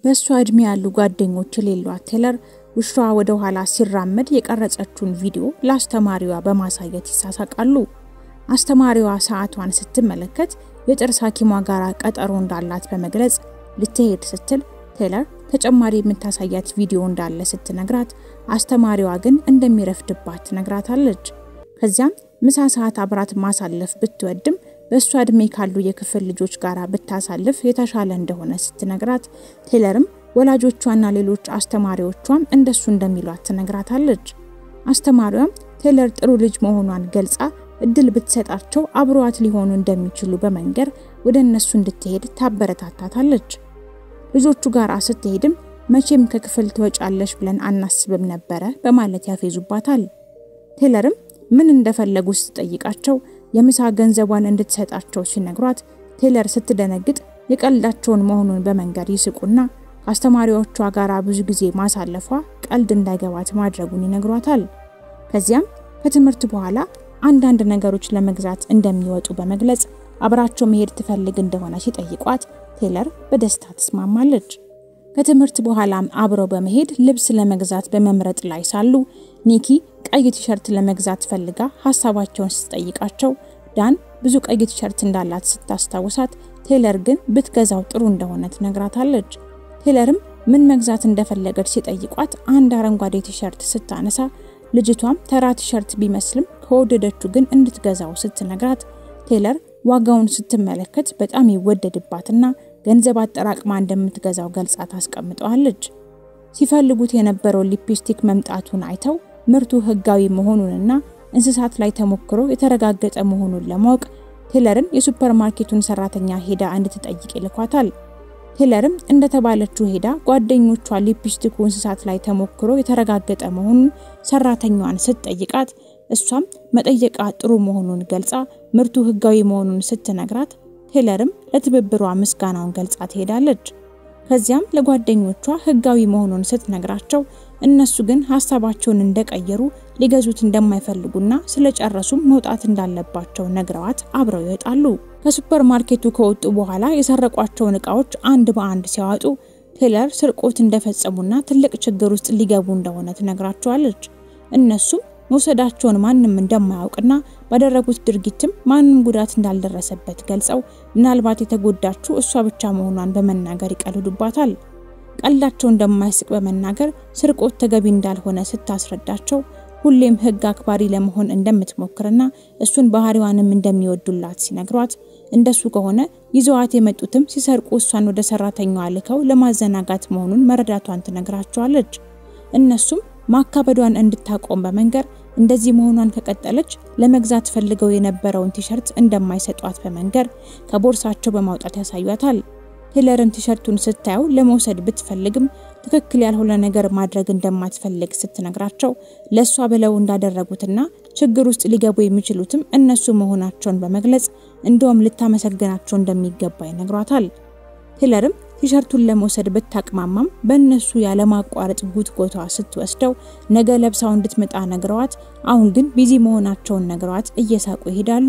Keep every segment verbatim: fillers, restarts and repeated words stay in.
በሷ እድሜ ያሉ ጓደኞች የሌሏት ቴለር ውሻዋ ወደ ኋላ ሲራመድ የቀረጸችውን ቪዲዮ ለአስተማሪዋ በማሳየት ይሳሳቃሉ። አስተማሪዋ ሰዓቷን ስትመለከት የጥርስ ሐኪሟ ጋር ቀጠሮ እንዳላት በመግለጽ ልትሄድ ስትል ቴለር ተጨማሪ የምታሳያት ቪዲዮ እንዳለ ስትነግራት አስተማሪዋ ግን እንደሚረፍድባት ትነግራታለች። ከዚያም ምሳ ሰዓት አብራት ማሳለፍ ብትወድም በሷ እድሜ ካሉ የክፍል ልጆች ጋር ብታሳልፍ የተሻለ እንደሆነ ስትነግራት ቴለርም ወላጆቿና ሌሎች አስተማሪዎቿም እንደሱ እንደሚሏት ትነግራታለች። አስተማሪዋም ቴለር ጥሩ ልጅ መሆኗን ገልጻ እድል ብትሰጣቸው አብሯት ሊሆኑ እንደሚችሉ በመንገር ወደ እነሱ እንድትሄድ ታበረታታታለች። ልጆቹ ጋር ስትሄድም መቼም ከክፍል ትወጫለሽ ብለን አናስብም ነበር በማለት ያፌዙባታል። ቴለርም ምን እንደፈለጉ ስትጠይቃቸው የምሳ ገንዘቧን እንድትሰጣቸው ሲነግሯት ቴለር ስትደነግጥ የቀልዳቸውን መሆኑን በመንገር ይስቁና አስተማሪዎቿ ጋር ብዙ ጊዜ ማሳለፏ ቀልድ እንዳይገባት ማድረጉን ይነግሯታል። ከዚያም ከትምህርት በኋላ አንዳንድ ነገሮች ለመግዛት እንደሚወጡ በመግለጽ አብራቸው መሄድ ትፈልግ እንደሆነ ሲጠይቋት ቴለር በደስታ ተስማማለች። ከትምህርት በኋላም አብረው በመሄድ ልብስ ለመግዛት በመምረጥ ላይ ሳሉ ኒኪ ቀይ ቲሸርት ለመግዛት ፈልጋ ሐሳባቸውን ስትጠይቃቸው ዳን ብዙ ቀይ ቲሸርት እንዳላት ስታስታውሳት ቴለር ግን ብትገዛው ጥሩ እንደሆነ ትነግራታለች። ቴለርም ምን መግዛት እንደፈለገች ሲጠይቋት አንድ አረንጓዴ ቲሸርት ስታነሳ ልጅቷም ተራ ቲሸርት ቢመስልም ከወደደችው ግን እንድትገዛው ስትነግራት ቴለር ዋጋውን ስትመለከት በጣም ይወደድባትና ገንዘብ አጠራቅማ እንደምትገዛው ገልጻ ታስቀምጠዋለች። ሲፈልጉት የነበረው ሊፕስቲክ መምጣቱን አይተው ምርቱ ህጋዊ መሆኑንና እንስሳት ላይ ተሞክሮ የተረጋገጠ መሆኑን ለማወቅ ቴለርን የሱፐርማርኬቱን ሰራተኛ ሄዳ እንድትጠይቅ ይልኳታል። ቴለርም እንደተባለችው ሄዳ ጓደኞቿ ሊፕስቲኩ እንስሳት ላይ ተሞክሮ የተረጋገጠ መሆኑን ሰራተኛዋን ስትጠይቃት እሷም መጠየቃ ጥሩ መሆኑን ገልጻ ምርቱ ህጋዊ መሆኑን ስትነግራት ቴለርም ለትብብሯ ምስጋናውን ገልጻ ትሄዳለች። ከዚያም ለጓደኞቿ ህጋዊ መሆኑን ስትነግራቸው እነሱ ግን ሐሳባቸውን እንደቀየሩ ሊገዙት እንደማይፈልጉና ስለጨረሱም መውጣት እንዳለባቸው ነግረዋት አብረው ይወጣሉ። ከሱፐርማርኬቱ ከወጡ በኋላ የሰረቋቸውን ዕቃዎች አንድ በአንድ ሲያወጡ ቴለር ስርቆት እንደፈጸሙና ትልቅ ችግር ውስጥ ሊገቡ እንደሆነ ትነግራቸዋለች። እነሱም መውሰዳቸውን ማንንም እንደማያውቅና ባደረጉት ድርጊትም ማንንም ጉዳት እንዳልደረሰበት ገልጸው ምናልባት የተጎዳችው እሷ ብቻ መሆኗን በመናገር ይቀልዱባታል። ቀልዳቸው እንደማይስቅ በመናገር ስርቆት ተገቢ እንዳልሆነ ስታስረዳቸው ሁሌም ህግ አክባሪ ለመሆን እንደምትሞክርና እሱን ባህሪዋንም እንደሚወዱላት ሲነግሯት እንደሱ ከሆነ ይዘዋት የመጡትም ሲሰርቁ እሷን ወደ ሰራተኛዋ ልከው ለማዘናጋት መሆኑን መረዳቷን ትነግራቸዋለች። እነሱም ማካበዷን እንድታቆም በመንገር እንደዚህ መሆኗን ከቀጠለች ለመግዛት ፈልገው የነበረውን ቲሸርት እንደማይሰጧት በመንገር ከቦርሳቸው በማውጣት ያሳዩታል። ቴለርም ቲሸርቱን ስታየው ለመውሰድ ብትፈልግም ትክክል ያልሆነ ነገር ማድረግ እንደማትፈልግ ስትነግራቸው ለሷ ብለው እንዳደረጉትና ችግር ውስጥ ሊገቡ የሚችሉትም እነሱ መሆናቸውን በመግለጽ እንደውም ልታመሰግናቸው እንደሚገባ ይነግሯታል። ቴለርም ቲሸርቱን ለመውሰድ በታቅማማም በእነሱ ያለማቋረጥ ጉትጎቷ ስትወስደው ነገ ለብሳው እንድትመጣ ነግረዋት አሁን ግን ቢዚ መሆናቸውን ነግረዋት እየሳቁ ይሄዳሉ።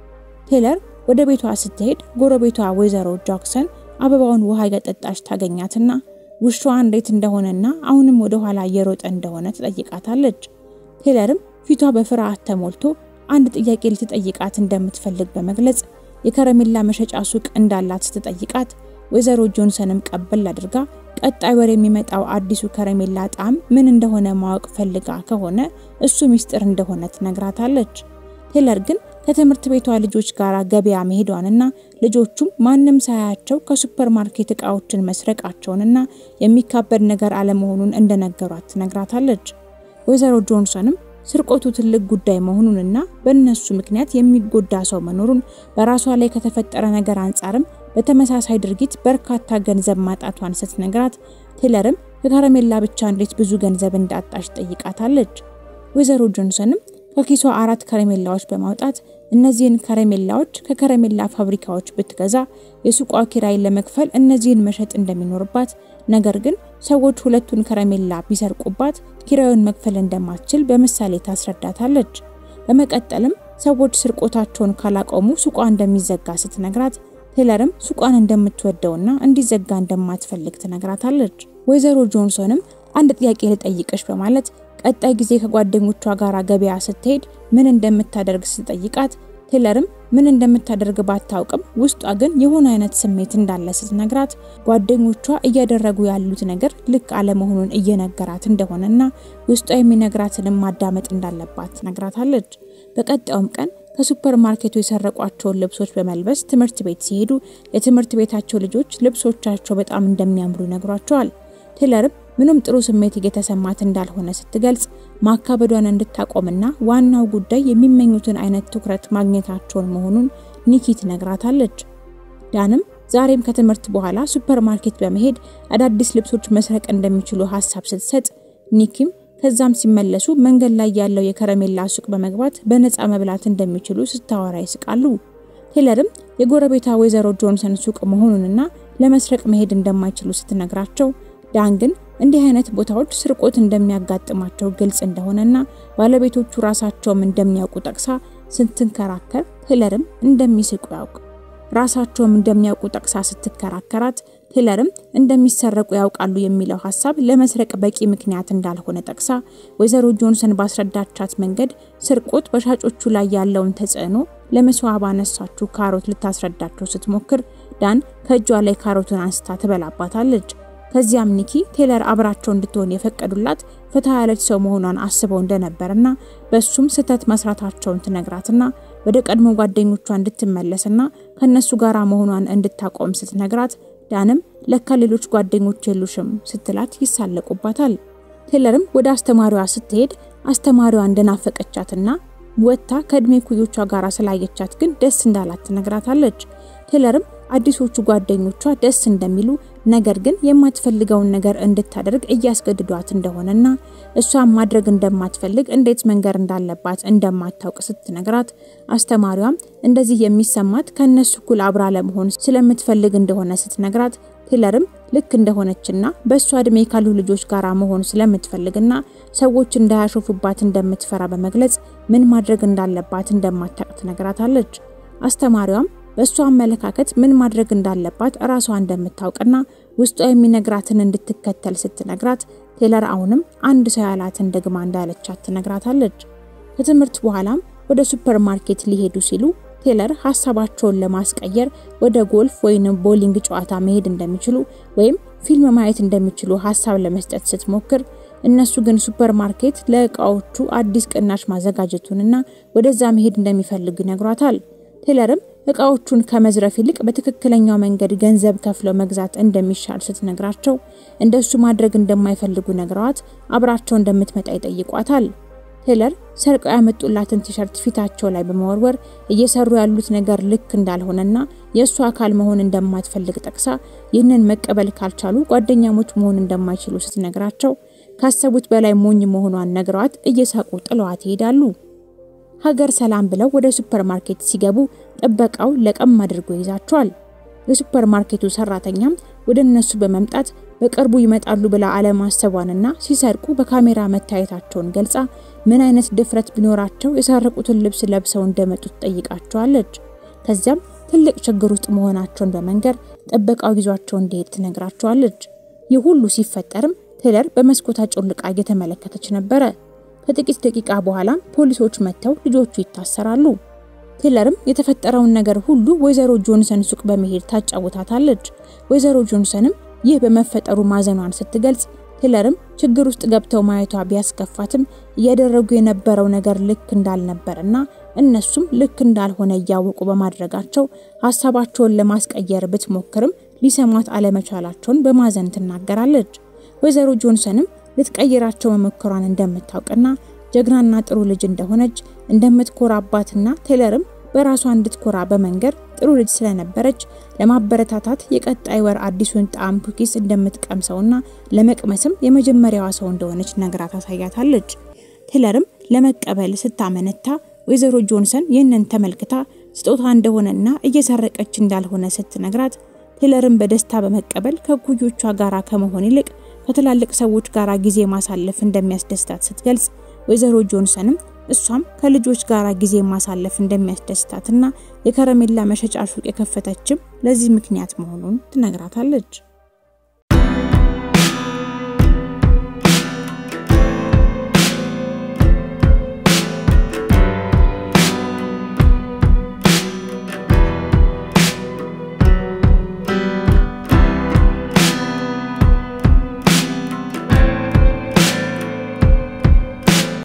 ቴለር ወደ ቤቷ ስትሄድ ጎረቤቷ ወይዘሮ ጃክሰን አበባውን ውሃ ያጠጣች ታገኛትና ውሻዋ እንዴት እንደሆነና አሁንም ወደ ኋላ እየሮጠ እንደሆነ ትጠይቃታለች። ቴለርም ፊቷ በፍርሃት ተሞልቶ አንድ ጥያቄ ልትጠይቃት እንደምትፈልግ በመግለጽ የከረሜላ መሸጫ ሱቅ እንዳላት ስትጠይቃት ወይዘሮ ጆንሰንም ቀበል አድርጋ ቀጣይ ወር የሚመጣው አዲሱ ከረሜላ ጣም ምን እንደሆነ ማወቅ ፈልጋ ከሆነ እሱ ሚስጥር እንደሆነ ትነግራታለች። ቴለር ግን ከትምህርት ቤቷ ልጆች ጋር ገበያ መሄዷንና ልጆቹም ማንንም ሳያቸው ከሱፐርማርኬት ዕቃዎችን መስረቃቸውንና የሚካበድ ነገር አለመሆኑን እንደነገሯት ትነግራታለች። ወይዘሮ ጆንሰንም ስርቆቱ ትልቅ ጉዳይ መሆኑንና በእነሱ ምክንያት የሚጎዳ ሰው መኖሩን በራሷ ላይ ከተፈጠረ ነገር አንጻርም በተመሳሳይ ድርጊት በርካታ ገንዘብ ማጣቷን ስትነግራት ቴለርም ከከረሜላ ብቻ እንዴት ብዙ ገንዘብ እንዳጣች ጠይቃታለች። ወይዘሮ ጆንሰንም ከኪሷ አራት ከረሜላዎች በማውጣት እነዚህን ከረሜላዎች ከከረሜላ ፋብሪካዎች ብትገዛ የሱቋ ኪራይ ለመክፈል እነዚህን መሸጥ እንደሚኖርባት ነገር ግን ሰዎች ሁለቱን ከረሜላ ቢሰርቁባት ኪራዩን መክፈል እንደማትችል በመሳሌ ታስረዳታለች። በመቀጠልም ሰዎች ስርቆታቸውን ካላቆሙ ሱቋ እንደሚዘጋ ስትነግራት ቴለርም ሱቋን እንደምትወደውና እንዲዘጋ እንደማትፈልግ ትነግራታለች። ወይዘሮ ጆንሰንም አንድ ጥያቄ ልጠይቅሽ በማለት ቀጣይ ጊዜ ከጓደኞቿ ጋር ገበያ ስትሄድ ምን እንደምታደርግ ስትጠይቃት ቴለርም ምን እንደምታደርግ ባታውቅም ውስጧ ግን የሆነ አይነት ስሜት እንዳለ ስትነግራት ጓደኞቿ እያደረጉ ያሉት ነገር ልክ አለመሆኑን እየነገራት እንደሆነና ውስጧ የሚነግራትን ማዳመጥ እንዳለባት ትነግራታለች። በቀጣዩም ቀን ከሱፐርማርኬቱ የሰረቋቸውን ልብሶች በመልበስ ትምህርት ቤት ሲሄዱ የትምህርት ቤታቸው ልጆች ልብሶቻቸው በጣም እንደሚያምሩ ይነግሯቸዋል። ቴለርም ምንም ጥሩ ስሜት እየተሰማት እንዳልሆነ ስትገልጽ ማካበዷን እንድታቆምና ዋናው ጉዳይ የሚመኙትን አይነት ትኩረት ማግኘታቸውን መሆኑን ኒኪ ትነግራታለች። ዳንም ዛሬም ከትምህርት በኋላ ሱፐርማርኬት በመሄድ አዳዲስ ልብሶች መስረቅ እንደሚችሉ ሐሳብ ስትሰጥ ኒኪም ከዛም ሲመለሱ መንገድ ላይ ያለው የከረሜላ ሱቅ በመግባት በነፃ መብላት እንደሚችሉ ስታወራ ይስቃሉ። ቴለርም የጎረቤቷ ወይዘሮ ጆንሰን ሱቅ መሆኑንና ለመስረቅ መሄድ እንደማይችሉ ስትነግራቸው ዳን ግን እንዲህ አይነት ቦታዎች ስርቆት እንደሚያጋጥማቸው ግልጽ እንደሆነና ባለቤቶቹ ራሳቸውም እንደሚያውቁ ጠቅሳ ስትንከራከር ቴለርም እንደሚስቁ ያውቅ ራሳቸውም እንደሚያውቁ ጠቅሳ ስትከራከራት ቴለርም እንደሚሰረቁ ያውቃሉ የሚለው ሐሳብ ለመስረቅ በቂ ምክንያት እንዳልሆነ ጠቅሳ ወይዘሮ ጆንሰን ባስረዳቻት መንገድ ስርቆት በሻጮቹ ላይ ያለውን ተጽዕኖ ለመስዋዕት ባነሳችው ካሮት ልታስረዳቸው ስትሞክር ዳን ከእጇ ላይ ካሮቱን አንስታ ትበላባታለች። ከዚያም ኒኪ ቴለር አብራቸው እንድትሆን የፈቀዱላት ፍትሃ ያለች ሰው መሆኗን አስበው እንደነበርና በሱም ስተት መስራታቸውን ትነግራትና ወደ ቀድሞ ጓደኞቿ እንድትመለስና ከነሱ ጋራ መሆኗን እንድታቆም ስትነግራት ዳንም ለካ ሌሎች ጓደኞች የሉሽም ስትላት ይሳለቁባታል። ቴለርም ወደ አስተማሪዋ ስትሄድ አስተማሪዋ እንደናፈቀቻትና ወጣ ከድሜ ኩዮቿ ጋራ ስላየቻት ግን ደስ እንዳላት ትነግራታለች። ቴለርም አዲሶቹ ጓደኞቿ ደስ እንደሚሉ ነገር ግን የማትፈልገውን ነገር እንድታደርግ እያስገድዷት እንደሆነና እሷም ማድረግ እንደማትፈልግ እንዴት መንገር እንዳለባት እንደማታውቅ ስትነግራት አስተማሪዋም እንደዚህ የሚሰማት ከነሱ ኩል አብራ ለመሆን ስለምትፈልግ እንደሆነ ስትነግራት ቴለርም ልክ እንደሆነችና በሷ እድሜ ካሉ ልጆች ጋራ መሆን ስለምትፈልግና ሰዎች እንዳያሾፉባት እንደምትፈራ በመግለጽ ምን ማድረግ እንዳለባት እንደማታውቅ ትነግራታለች። አስተማሪዋም በሷ አመለካከት ምን ማድረግ እንዳለባት ራሷ እንደምታውቅና ውስጧ የሚነግራትን እንድትከተል ስትነግራት ቴለር አሁንም አንድ ሰው ያላትን ደግማ እንዳለቻት ትነግራታለች። ከትምህርት በኋላም ወደ ሱፐርማርኬት ሊሄዱ ሲሉ ቴለር ሐሳባቸውን ለማስቀየር ወደ ጎልፍ ወይም ቦሊንግ ጨዋታ መሄድ እንደሚችሉ ወይም ፊልም ማየት እንደሚችሉ ሐሳብ ለመስጠት ስትሞክር እነሱ ግን ሱፐርማርኬት ለእቃዎቹ አዲስ ቅናሽ ማዘጋጀቱንና ወደዛ መሄድ እንደሚፈልጉ ይነግሯታል። ቴለርም እቃዎቹን ከመዝረፍ ይልቅ በትክክለኛው መንገድ ገንዘብ ከፍለው መግዛት እንደሚሻል ስትነግራቸው እንደሱ ማድረግ እንደማይፈልጉ ነግረዋት አብራቸው እንደምትመጣ ይጠይቋታል። ቴለር ሰርቀው ያመጡላትን ቲሸርት ፊታቸው ላይ በመወርወር እየሰሩ ያሉት ነገር ልክ እንዳልሆነና የሱ አካል መሆን እንደማትፈልግ ጠቅሳ ይህንን መቀበል ካልቻሉ ጓደኛሞች መሆን እንደማይችሉ ስትነግራቸው ካሰቡት በላይ ሞኝ መሆኗን ነግረዋት እየሳቁ ጥለዋት ይሄዳሉ። ሀገር ሰላም ብለው ወደ ሱፐርማርኬት ሲገቡ ጥበቃው ለቀም አድርጎ ይዛቸዋል። የሱፐርማርኬቱ ሰራተኛም ወደ እነሱ በመምጣት በቅርቡ ይመጣሉ ብላ አለማሰቧንና ሲሰርቁ በካሜራ መታየታቸውን ገልጻ ምን አይነት ድፍረት ቢኖራቸው የሰረቁትን ልብስ ለብሰው እንደመጡት ጠይቃቸዋለች። ከዚያም ትልቅ ችግር ውስጥ መሆናቸውን በመንገር ጥበቃው ይዟቸው እንዲሄድ ትነግራቸዋለች። ይህ ሁሉ ሲፈጠርም ቴለር በመስኮታ ጮልቃ እየተመለከተች ነበረ። ከጥቂት ደቂቃ በኋላ ፖሊሶች መጥተው ልጆቹ ይታሰራሉ። ቴለርም የተፈጠረውን ነገር ሁሉ ወይዘሮ ጆንሰን ሱቅ በመሄድ ታጫውታታለች። ወይዘሮ ጆንሰንም ይህ በመፈጠሩ ማዘኗን ስትገልጽ ቴለርም ችግር ውስጥ ገብተው ማየቷ ቢያስከፋትም እያደረጉ የነበረው ነገር ልክ እንዳልነበርና እነሱም ልክ እንዳልሆነ ያወቁ በማድረጋቸው ሐሳባቸውን ለማስቀየር ብትሞክርም ሊሰማት አለመቻላቸውን በማዘን ትናገራለች። ወይዘሮ ጆንሰንም ልትቀይራቸው መሞከሯን እንደምታውቅና ጀግናና ጥሩ ልጅ እንደሆነች እንደምትኮራባትና ቴለርም በራሷ እንድትኮራ በመንገር ጥሩ ልጅ ስለነበረች ለማበረታታት የቀጣይ ወር አዲሱን ጣም ኩኪስ እንደምትቀምሰውና ለመቅመስም የመጀመሪያዋ ሰው እንደሆነች ነግራ ታሳያታለች። ቴለርም ለመቀበል ስታመነታ ወይዘሮ ጆንሰን ይህንን ተመልክታ ስጦታ እንደሆነና እየሰረቀች እንዳልሆነ ስትነግራት ቴለርም በደስታ በመቀበል ከኩዮቿ ጋራ ከመሆን ይልቅ ከተላልቅ ሰዎች ጋራ ጊዜ ማሳለፍ እንደሚያስደስታት ስትገልጽ ወይዘሮ ጆንሰንም እሷም ከልጆች ጋራ ጊዜ ማሳለፍ እንደሚያስደስታትና የከረሜላ መሸጫ ሱቅ የከፈተችም ለዚህ ምክንያት መሆኑን ትነግራታለች።